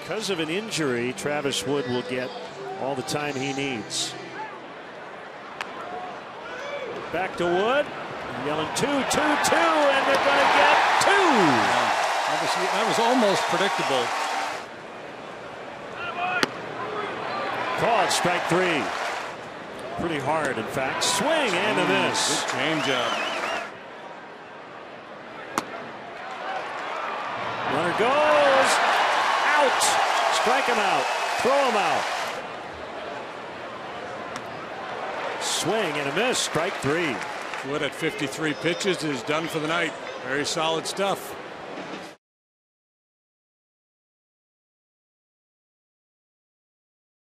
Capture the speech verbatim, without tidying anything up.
Because of an injury, Travis Wood will get all the time he needs. Back to Wood. Yelling two, two, two, and they're going to get two. That was, that was almost predictable. Called strike three. Pretty hard, in fact. Swing and a miss. Good changeup. Runner goes out. Strike him out. Throw him out. Swing and a miss. Strike three. Wood at fifty-three pitches is done for the night. Very solid stuff.